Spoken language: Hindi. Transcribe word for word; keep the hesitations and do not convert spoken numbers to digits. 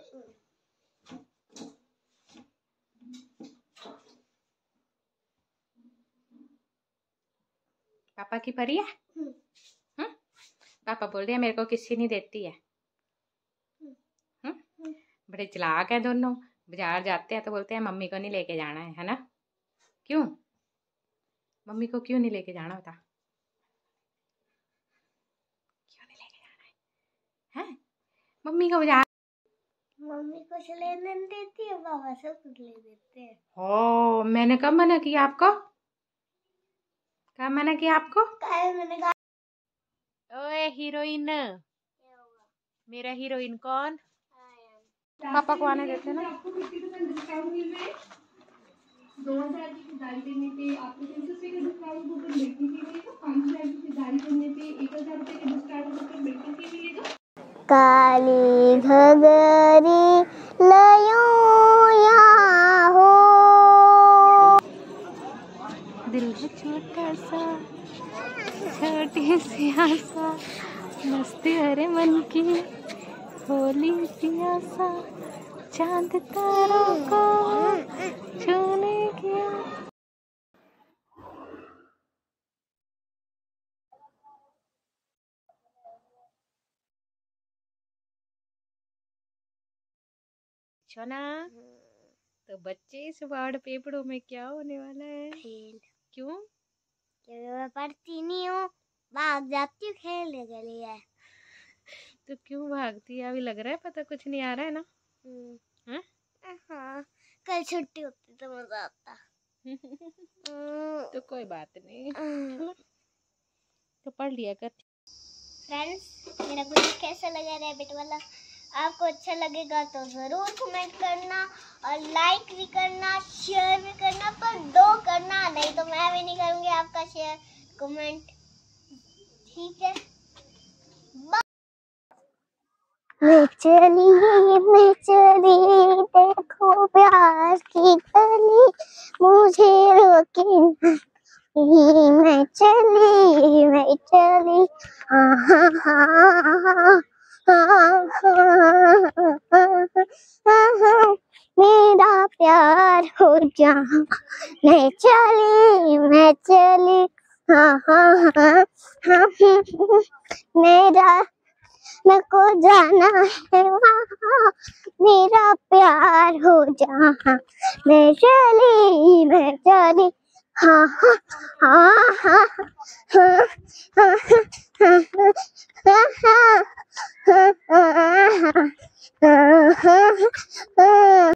पापा की परी है। हम्म पापा बोल रहे हैं मेरे को किसी नहीं देती है। हम्म बड़े चालाक है दोनों। बाजार जाते हैं तो बोलते हैं मम्मी को नहीं लेके जाना है, है ना? क्यों मम्मी को क्यों नहीं लेके जाना होता? क्यों नहीं लेके जाना है? हैं? मम्मी को बाजार मम्मी को लेने देती है, पापा सब कुछ ले देते हैं। हो मैंने कब मना किया आपको? कब मना किया आपको? मैंने कहा ओए हीरोइन, मेरा हीरोइन कौन? पापा को आने देते ना। आपको फिफ्टी परसेंट डिस्काउंट मिल रहा है। दो हजार की खरीदारी करने पे आपको तीन सौ रुपए का डिस्काउंट कूपन बिल्कुल भी मिलेगा। पाँच हजार की खरीदारी करने पे एक हजार रुपए का डिस्काउंट कूपन बिल्कुल भी मिलेगा। काली घगरी लयो या हो, दिल है छोटा सा छोटी सी आशा, मस्ती हरे मन की होली सी आशा, चांद तारों को छूने की। छोना तो बच्चे इस वार्ड पेपरों में क्या होने वाला है? खेल। क्यों? क्योंकि मैं पढ़ती नहीं हूँ, भाग जाती हूँ खेलने के लिए। तो क्यों भागती है? अभी लग रहा है पता कुछ नहीं आ रहा है ना? हैं? हाँ, कल छुट्टी होती तो मजा आता। तो कोई बात नहीं, तो पढ़ लिया कर। फ्रेंड्स, मेरा वीडियो कैसा लगा रैबिट वाला? आपको अच्छा लगेगा तो जरूर कमेंट करना और लाइक भी करना, शेयर भी करना, पर दो करना, नहीं तो मैं भी नहीं करूँगी आपका शेयर कमेंट। ठीक है, मैं चली मैं चली देखो प्यार की गली, मुझे रोके नहीं, मैं चली मैं चली हाँ हाँ हाँ हाँ हाँ, मेरा प्यार हो जा, मैं चली मैं चली हाँ हाँ हाँ हाँ, मेरा मेरे को जाना है वहाँ, मेरा प्यार हो जहाँ, मैं चली मैं चली हाँ हाँ हाँ हाँ हाँ हाँ हाँ हाँ हाँ हाँ हाँ हाँ हाँ हाँ।